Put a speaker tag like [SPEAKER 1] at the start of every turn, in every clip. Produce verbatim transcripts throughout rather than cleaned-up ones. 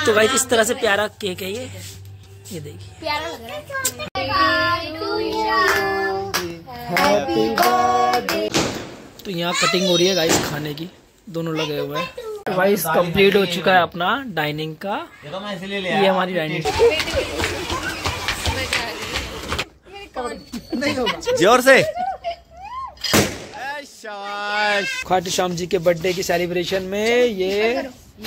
[SPEAKER 1] तो गाइस इस तरह से प्यारा केक है ये ये देखिए
[SPEAKER 2] प्यारा लग रहा है।
[SPEAKER 1] तो यहाँ कटिंग हो रही है गाइस खाने की, दोनों लगे हुए हैं। तो गाइस कंप्लीट हो चुका है अपना डाइनिंग का, ये हमारी डाइनिंग।
[SPEAKER 3] जोर से
[SPEAKER 1] खाटू श्याम जी के बर्थडे की सेलिब्रेशन में ये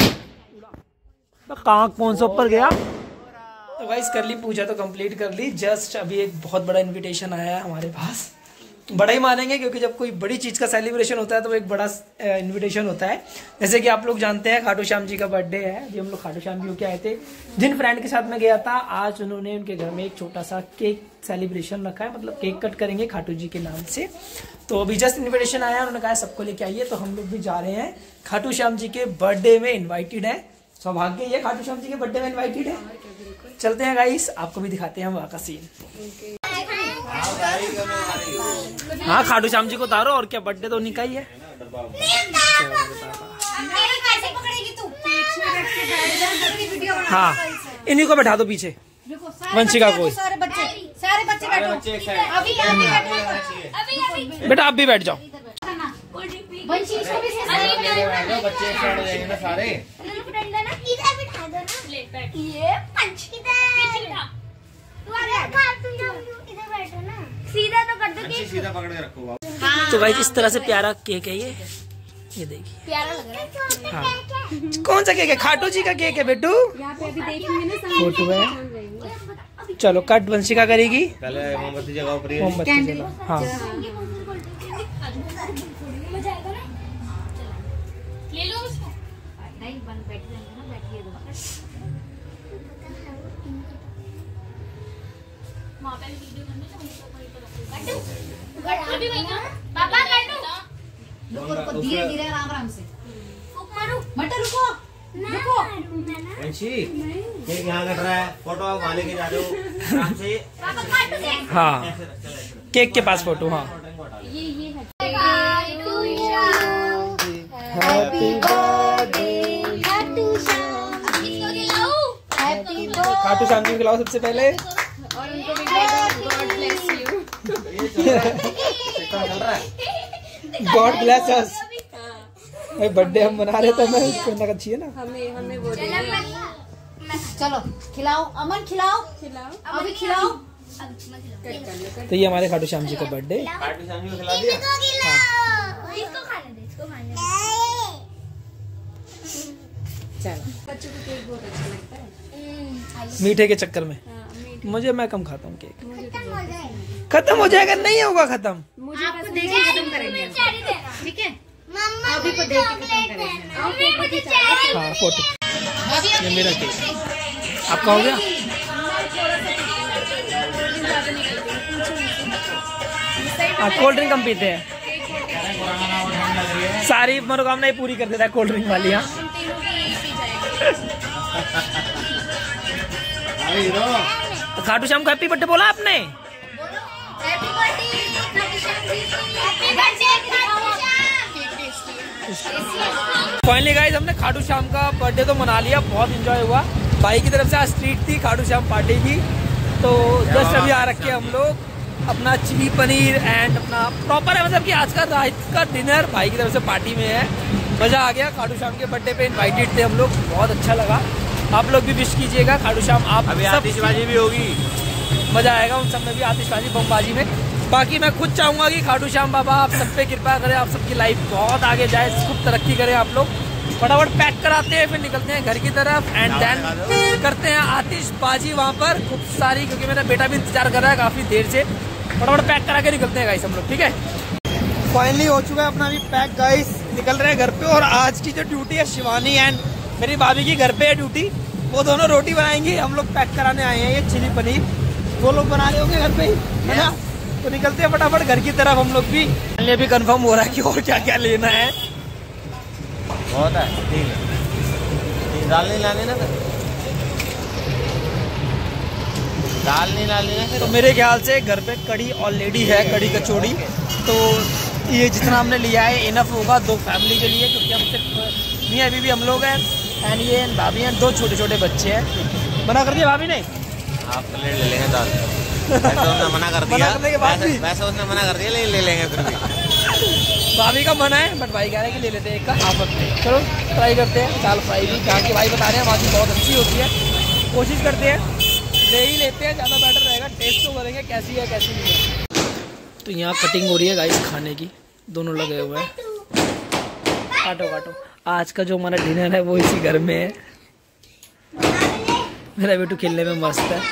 [SPEAKER 1] कहाँ कौन सा ऊपर गया। तो गाइस कर ली पूजा, तो कंप्लीट कर ली। जस्ट अभी एक बहुत बड़ा इनविटेशन आया है हमारे पास, बड़ा ही मानेंगे क्योंकि जब कोई बड़ी चीज़ का सेलिब्रेशन होता है तो वो एक बड़ा इनविटेशन होता है। जैसे कि आप लोग जानते हैं खाटू श्याम जी का बर्थडे है। अभी हम लोग खाटू श्याम जी होके आए थे, जिन फ्रेंड के साथ में गया था, आज उन्होंने उनके घर में एक छोटा सा केक सेलिब्रेशन रखा है, मतलब केक कट करेंगे खाटू जी के नाम से। तो अभी जस्ट इन्विटेशन आया, उन्होंने कहा सबको लेके आइए, तो हम लोग भी जा रहे हैं। खाटू श्याम जी के बर्थडे में इन्वाइटेड है, सौभाग्य ये खाटू श्याम जी के बर्थडे में इन्वाइटेड है। चलते हैं गाइस, आपको भी दिखाते हैं वहाँ का सीन। हाँ खाटू श्याम जी को उतारो, और क्या बर्थडे तो उन्हीं का ही है। हाँ इन्हीं को बैठा दो पीछे, वंशिका को।
[SPEAKER 2] सारे बच्चे सारे बच्चे बैठो, अभी अभी
[SPEAKER 1] बेटा आप भी बैठ जाओ।
[SPEAKER 2] बच्चे
[SPEAKER 3] सारे
[SPEAKER 2] सीधा तो कर दो,
[SPEAKER 3] सीधा पकड़ के रखो।
[SPEAKER 1] तो गाइस इस तरह से प्यारा केक है ये ये देखिए
[SPEAKER 2] प्यारा लग रहा है।
[SPEAKER 1] हाँ कौन सा केक है? खाटू जी का केक है बेटू,
[SPEAKER 2] यहाँ पे अभी देखेंगे ना
[SPEAKER 1] फोटो है। चलो कट वंशिका करेगी,
[SPEAKER 3] पहले मोमबत्ती जगाओ,
[SPEAKER 1] मोमबत्ती जलाओ। हाँ
[SPEAKER 2] ले लो उसको, नहीं बंद बैठ जाएंगे ना, बैठिए दो। वहाँ पे वीडियो करने से हमको कोई तो रखो, अभी वही ना पापा काटो, रुको धीरे धीरे आराम आराम से फूक मारो, मत रुको रुको।
[SPEAKER 3] वंशी केक यहाँ कट रहा है, फोटो आप वहाँ लेके जा रहे हो आराम से।
[SPEAKER 2] पापा काटो दे।
[SPEAKER 1] हाँ केक के पास फोटो। हाँ
[SPEAKER 2] ये ये है
[SPEAKER 1] हैप्पी बर्थडे
[SPEAKER 2] खाटू श्याम, किसको खिलाऊं? Happy birthday.
[SPEAKER 1] खाटू श्याम जी को खिलाओ सबसे पहले,
[SPEAKER 2] और उनको भी God bless you.
[SPEAKER 1] God bless us. भाई बर्थडे हम मना रहे थे, मैं इसको ना चाहिए ना।
[SPEAKER 2] हमें हमें बोल चलो खिलाओ, अमन खिलाओ खिलाओ, अभी खिलाओ।
[SPEAKER 1] तो ये हमारे खाटू श्याम जी का बर्थडे।
[SPEAKER 3] खाटू श्याम जी को खिला दिया।
[SPEAKER 2] इसको खाने दे, इसको खाने दे।
[SPEAKER 1] चलो
[SPEAKER 2] बच्चों को केक बहुत अच्छा लगता है।
[SPEAKER 1] मीठे के चक्कर में मुझे, मैं कम खाता हूँ केक। खत्म हो जाएगा, नहीं होगा खत्म।
[SPEAKER 2] मुझे आपको देख के खत्म करेंगे, ठीक है? अभी को देख के खत्म करेंगे।
[SPEAKER 1] हाँ फोटो, ये मेरा केक। आपका हो गया? हाँ कोल्ड ड्रिंक हम पीते हैं, सारी मनोकामना पूरी कर देता है कोल्ड ड्रिंक वाली। हाँ खाटू श्याम को हैप्पी बर्थडे बोला आपने? फाइनली गाइस हमने खाटू श्याम का बर्थडे तो मना लिया, बहुत एंजॉय हुआ। भाई की तरफ से आज स्ट्रीट थी खाटू श्याम पार्टी की, तो जस्ट अभी आ रखे हम लोग अपना चिली पनीर एंड अपना प्रॉपर है, मतलब कि आज का रात का डिनर भाई की तरफ से पार्टी में है। मज़ा आ गया, खाटू श्याम के बर्थडे पे इनवाइटेड थे हम लोग, बहुत अच्छा लगा। आप लोग भी विश कीजिएगा खाटू श्याम। आप
[SPEAKER 3] अभी आतिशबाजी भी होगी,
[SPEAKER 1] मज़ा आएगा उन सब में भी, आतिशबाजी बमबाजी में। बाकी मैं खुद चाहूँगा कि खाटू श्याम बाबा आप सब पे कृपा करें, आप सबकी लाइफ बहुत आगे जाए, खूब तरक्की करें आप लोग। फटाफट पैक कराते हैं, फिर निकलते हैं घर की तरफ एंड देन करते हैं आतिशबाजी वहाँ पर खूब सारी, क्योंकि मेरा बेटा भी इंतजार कर रहा है काफ़ी देर से। फटाफट पैक करा के निकलते हैं गाइस हम लोग, ठीक है? फाइनली हो चुका है अपना भी पैक गाइस, निकल रहे हैं घर पे। और आज की जो ड्यूटी है शिवानी एंड मेरी भाभी की घर पे है ड्यूटी, वो दोनों रोटी बनाएंगी, हम लोग पैक कराने आए हैं। ये चिली पनीर वो लोग बना रहे होंगे घर पे ही, है ना? तो निकलते हैं फटाफट घर की तरफ हम लोग भी। फाइनली भी कंफर्म हो रहा है कि और क्या क्या लेना है।
[SPEAKER 3] बहुत है, ठीक है। दाल नहीं लानी ना, दाल नहीं लानी ना।
[SPEAKER 1] तो मेरे ख्याल से घर पे कड़ी ऑलरेडी है, कड़ी कचौड़ी, तो ये जितना हमने लिया है इनफ होगा दो फैमिली के लिए, क्योंकि हम सिर्फ मियाँ बीवी हम लोग हैं एंड ये भाभी हैं, दो छोटे छोटे बच्चे हैं। मना कर दिया भाभी ने,
[SPEAKER 3] आप प्लेट ले लेंगे दाल। वैसे उसने मना कर दिया,
[SPEAKER 1] मना करने के बाद भी
[SPEAKER 3] वैसे उसने मना कर दिया, लेकिन ले लेंगे फिर भी।
[SPEAKER 1] भाभी का मना है, बट भाई कह रहे हैं कि ले लेते हैं एक का हाफ अपने। चलो ट्राई करते हैं दाल फ्राई भी, जहाँ की भाई बता रहे हैं वहाँ की बहुत अच्छी होती है। कोशिश करते हैं, ले ही लेते हैं, ज़्यादा बेटर रहेगा। टेस्ट तो करेंगे कैसी है कैसी नहीं है। तो यहाँ कटिंग हो रही है गाइस खाने की, दोनों लगे हुए हैं। काटो काटो। आज का जो हमारा डिनर है वो इसी घर में है। मेरा बेटू खेलने में मस्त है।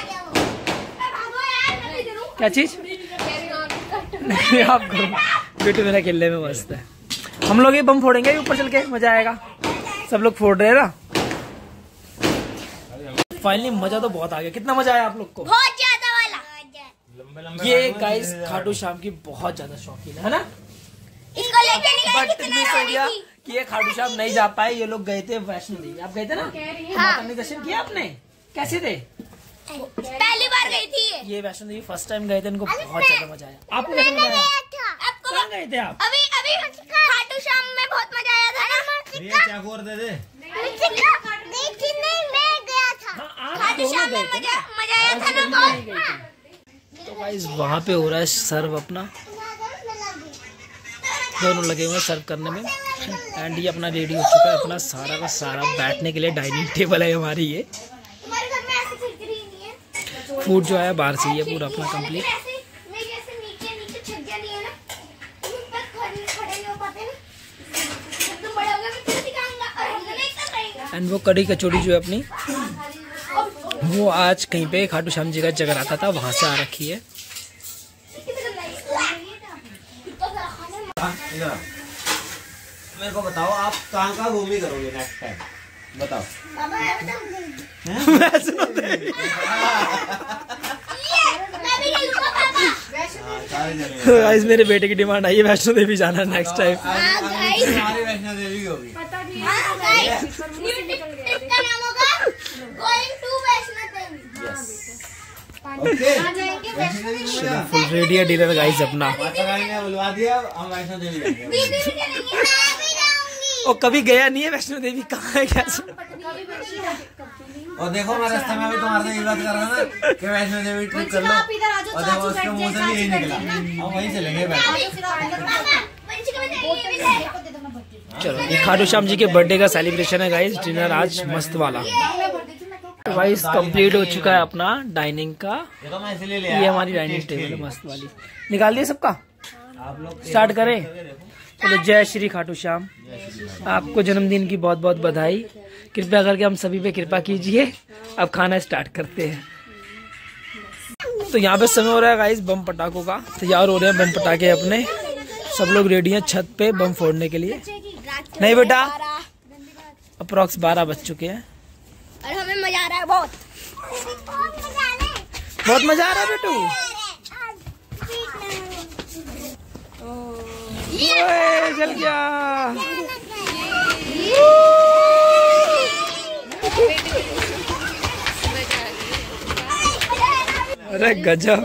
[SPEAKER 1] क्या चीज? नहीं आप करो, बेटू मेरा खेलने में मस्त है। हम लोग ये बम फोड़ेंगे ऊपर चल के, मजा आएगा। सब लोग फोड़ रहे हैं ना। फाइनली मजा तो बहुत आ गया। कितना मजा आया आप लोग को?
[SPEAKER 2] बहुत ज्यादा वाला।
[SPEAKER 1] ये गाइस खाटू श्याम की बहुत ज्यादा शौकीन है ना।
[SPEAKER 2] इसको लेके नहीं गए,
[SPEAKER 1] बट
[SPEAKER 2] कितने
[SPEAKER 1] मिस हो
[SPEAKER 2] रोनी
[SPEAKER 1] गया
[SPEAKER 2] थी।
[SPEAKER 1] कि ये खाटू श्याम नहीं जा पाए। ये लोग गए थे वैष्णो देवी। आप गए थे ना? माता ने दर्शन किया आपने? कैसे थे?
[SPEAKER 2] पहली बार गई थी ये।
[SPEAKER 1] ये वैष्णो देवी फर्स्ट टाइम गए थे, इनको बहुत ज्यादा मजा आया। आपको कैसे मजा आया?
[SPEAKER 2] आपको
[SPEAKER 1] कहाँ गए थे आप?
[SPEAKER 2] अभी अभी खाटू श्याम में बहुत मजा आया था ना।
[SPEAKER 3] ये क्या कर दे दे?
[SPEAKER 2] नहीं, मैं गया था।
[SPEAKER 1] हाँ, आप
[SPEAKER 2] खाटू
[SPEAKER 1] दोनों
[SPEAKER 2] श्याम में
[SPEAKER 1] गए थे
[SPEAKER 2] मजा
[SPEAKER 1] ना?
[SPEAKER 2] मजा आया था ना
[SPEAKER 1] नहीं
[SPEAKER 2] बहुत।
[SPEAKER 1] गए थे। तो गाइस वहाँ पे हो रहा है सर्व अपना, दोनों लगे हुए हैं सर्व करने में। एंड ये अपना रेडी हो चुका है, अपना सारा का सारा बैठने के लिए डाइनिंग टेबल है हमारी। ये
[SPEAKER 2] तुम्हारे घर में ऐसी खिड़की नहीं है।
[SPEAKER 1] फूड जो है बाहर से ही है पूरा अपना कंप्लीट।
[SPEAKER 2] ऐसे मेरे ऐसे नीचे नीचे छज्जा नहीं है ना, तुम ऊपर खड़े खड़े नहीं हो पाते ना। जब तुम बड़े हो गए मैं तुझे सिखाऊंगा और हम दोनों एक साथ रहेंगे।
[SPEAKER 1] एंड वो कड़ी कचौड़ी जो है अपनी, वो आज कहीं पे खाटू श्याम जी का जगह आता था, वहां से आ रखी है।
[SPEAKER 3] मेरे को बताओ, आप कहाँ कहाँ घूमी करोगे नेक्स्ट टाइम? बताओ।
[SPEAKER 2] पापा मैं बताऊंगा।
[SPEAKER 1] वैष्णो देवी।
[SPEAKER 2] मैं भी खेलूंगा पापा।
[SPEAKER 3] सारे जगह
[SPEAKER 1] गाइस मेरे बेटे की डिमांड आई है वैष्णो देवी जाना नेक्स्ट टाइम।
[SPEAKER 3] हमारी वैष्णो देवी की होगी।
[SPEAKER 2] हाँ गाइस, इसका नाम होगा going to Vaishno Devi.
[SPEAKER 3] Okay,
[SPEAKER 1] full ready है डिनर गाइस अपना।
[SPEAKER 3] माता रानी ने बुलवा दिया, हम वैष्णो देवी जाएंगे।
[SPEAKER 2] दीदी भी चलेंगी, मैं भी जाऊंगी।
[SPEAKER 1] और कभी गया नहीं है वैष्णो देवी, कहाँ है कैसे?
[SPEAKER 3] और देखो मैं रास्ते में भी तुम्हारे से ये बात कर रहा था ना कि वैष्णो देवी ट्रिप कर लो, और देखो उसके मुंह से भी यही निकला, हम वहीं चलेंगे
[SPEAKER 1] चलो ये खाटू श्याम जी के बर्थडे का सेलिब्रेशन है गाइस। डिनर आज मस्त वाला। तो गाइस कंप्लीट हो चुका है अपना डाइनिंग का। ये हमारी डाइनिंग टेबल है मस्त वाली। निकाल दिए सबका?
[SPEAKER 3] आप लोग
[SPEAKER 1] स्टार्ट करें? चलो जय श्री खाटू श्याम। आपको जन्मदिन की बहुत बहुत बधाई। कृपया करके हम सभी पे कृपा कीजिए। अब खाना स्टार्ट करते हैं। तो यहाँ पे समय हो रहा है गाइस बम पटाखों का। तैयार हो रहे हैं बम पटाखे अपने। सब लोग रेडी हैं छत पे बम फोड़ने के लिए। नहीं बेटा, अप्रोक्स बारह बज चुके हैं
[SPEAKER 2] और हमें मजा आ रहा है बहुत।
[SPEAKER 1] बहुत मजा आ रहा है बेटू। ओए जल गया। अरे गजब।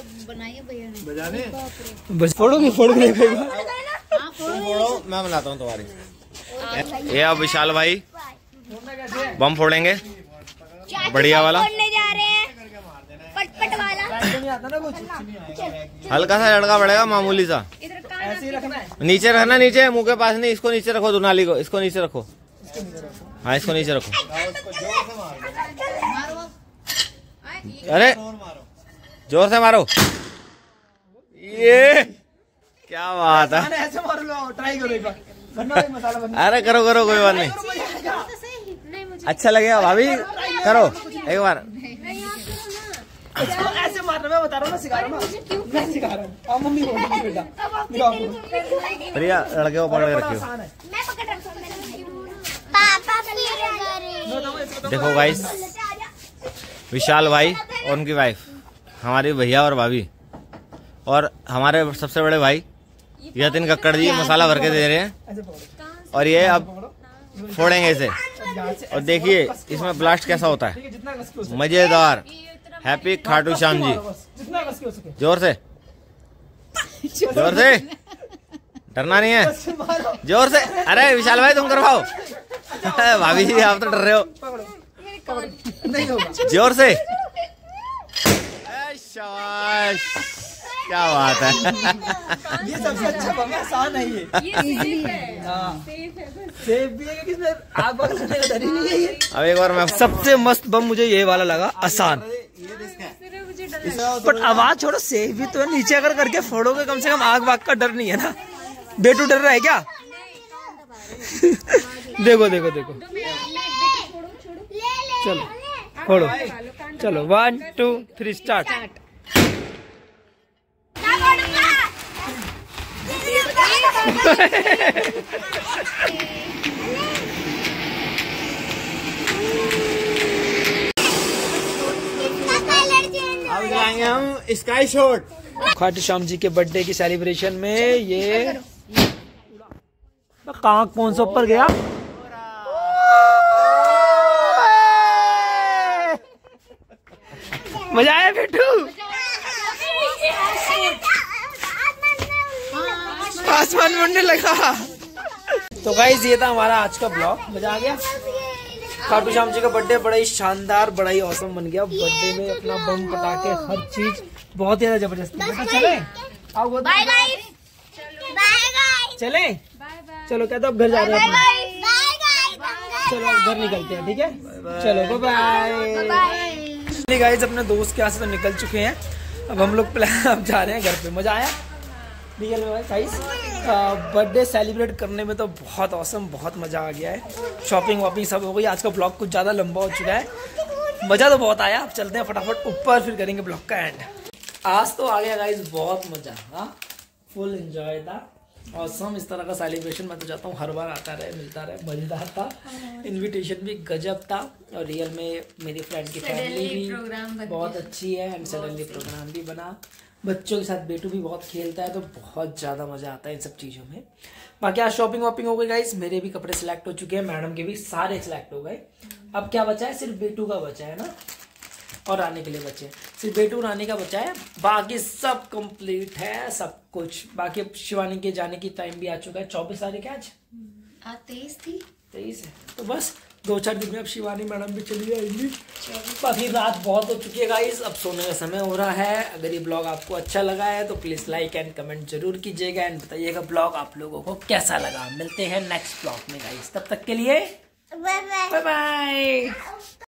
[SPEAKER 1] बस फोड़ोगे फोड़ोगे कोई बात।
[SPEAKER 3] फोड़ो, मैं बनाता हूँ तुम्हारी। ये अब विशाल भाई बम फोड़ेंगे, बढ़िया वाला,
[SPEAKER 2] फोड़ने जा रहे हैं पटपट वाला।
[SPEAKER 3] हल्का सा झटका पड़ेगा, मामूली सा।
[SPEAKER 1] ऐसे ही रखना है।
[SPEAKER 3] नीचे रखना, नीचे मुंह के पास नहीं, इसको नीचे रखो, दुनाली को इसको नीचे रखो। हाँ इसको नीचे रखो। अरे जोर से मारो। ये क्या बात है।
[SPEAKER 1] ऐसे मार लो, ट्राई करो एक बार। बनना भाई मसाला बनना।
[SPEAKER 3] अरे करो करो, कोई बात नहीं। अच्छा लगेगा भाभी, करो एक बार।
[SPEAKER 1] ऐसे मारना, मैं बता रहा हूँ ना, सिखा रहा हूँ ना, मैं सिखा रहा हूँ। आप मम्मी बोल रही बेटा,
[SPEAKER 3] प्रिया लड़के को पकड़ के रखियो।
[SPEAKER 1] आसान है।
[SPEAKER 2] मैं पकड़ रहा हूँ पापा प्लीज।
[SPEAKER 3] देखो गाइस, विशाल भाई और उनकी वाइफ, हमारी भैया और भाभी, और हमारे सबसे बड़े भाई यतिन कक्कड़ जी मसाला भर के दे रहे हैं। और ये अब फोड़ेंगे इसे, और देखिए इसमें ब्लास्ट कैसा होता है, मजेदार। हैप्पी खाटू श्याम जी। जोर से जोर से डरना नहीं है, जोर से। अरे विशाल भाई तुम करवाओ। भाभी जी आप तो डर रहे हो,
[SPEAKER 1] नहीं होगा।
[SPEAKER 3] जोर से। शाबाश, क्या बात है।
[SPEAKER 1] ये सबसे अच्छा बम है, आसान है ये। हाँ सेफ भी है क्योंकि इसमें आग वाग लगने का डर ही नहीं है ये।
[SPEAKER 3] अब एक बार मैं,
[SPEAKER 1] सबसे मस्त बम मुझे ये वाला लगा, आसान। पर आवाज छोड़ो, सेफ भी तो है। नीचे अगर करके फोड़ोगे कम से कम आग वाग का डर नहीं है ना। बेटू डर रहा है क्या? देखो देखो देखो, चलो फोड़ो, चलो वन टू थ्री स्टार्ट।
[SPEAKER 3] अब जाएंगे हम स्काई शॉट।
[SPEAKER 1] खाटू श्याम जी के बर्थडे की सेलिब्रेशन में ये कहाँ कौन सा ऊपर गया। मजा आया बेटू? आसमान बनने लगा। तो गाइस ये था हमारा आज का ब्लॉग। मजा आ गया। खाटू श्याम जी का बर्थडे बड़ा ही शानदार, बड़ा ही औसम बन गया। बर्थडे में अपना बम पटाखे हर चीज बहुत ही ज्यादा जबरदस्त। चले आओ, बाय गाइस, चले चलो। क्या तो अब घर जा रहे हैं, चलो अब घर निकलते हैं, ठीक है? चलो बाय बाय। गाइस अपने दोस्त के यहाँ से तो निकल चुके हैं, अब हम लोग प्लान अब जा रहे हैं घर पे। मजा आया रियल में गाइस। बर्थडे सेलिब्रेट करने में तो बहुत औसम, बहुत मजा आ गया है। शॉपिंग वॉपिंग सब हो गई। आज का ब्लॉग कुछ ज्यादा लंबा हो चुका है, मजा तो बहुत आया। अब चलते हैं फटाफट ऊपर, फिर करेंगे ब्लॉग का एंड। आज तो आ गया गाइस, बहुत मजा, हाँ फुल एंजॉय था। औसम इस तरह का सेलिब्रेशन मैं तो चाहता हूँ हर बार आता रहे, मिलता रहे, मजेदार था। इनविटेशन भी गजब था और रियल में मेरी फ्रेंड की फैमिली भी बहुत अच्छी है एंड सडनली प्रोग्राम भी बना। बच्चों के साथ बेटू भी बहुत खेलता है तो बहुत ज्यादा मजा आता है इन सब चीजों में। बाकी आज शॉपिंग वॉपिंग हो गई गाइस, मेरे भी कपड़े सिलेक्ट हो चुके हैं, मैडम के भी सारे सिलेक्ट हो गए। अब क्या बचा है, सिर्फ बेटू का बचा है ना, और आने के लिए बचे सिर्फ बेटू और आने का बचा है। बाकी सब कंप्लीट है, सब कुछ। बाकी अब शिवानी के जाने की टाइम भी आ चुका है। चौबीस तारीख है आज,
[SPEAKER 2] आज तेईस थी,
[SPEAKER 1] तेईस है, तो बस दो चार दिन में अब शिवानी मैडम भी चली जाएंगी। बाकी रात बहुत हो चुकी है गाइस, अब सोने का समय हो रहा है। अगर ये ब्लॉग आपको अच्छा लगा है तो प्लीज लाइक एंड कमेंट जरूर कीजिएगा एंड बताइएगा ब्लॉग आप लोगों को कैसा लगा। मिलते हैं नेक्स्ट ब्लॉग में गाइस, तब तक के लिए बाय बाय।